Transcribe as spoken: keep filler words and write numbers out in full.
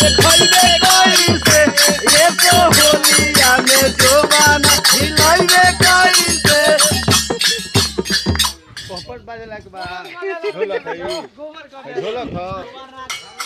देखइबे कैसे ये तो होलिया में जोबाना हिलाइबे कैसे पोपट बाजे लाग बा ढोलक है ढोलक है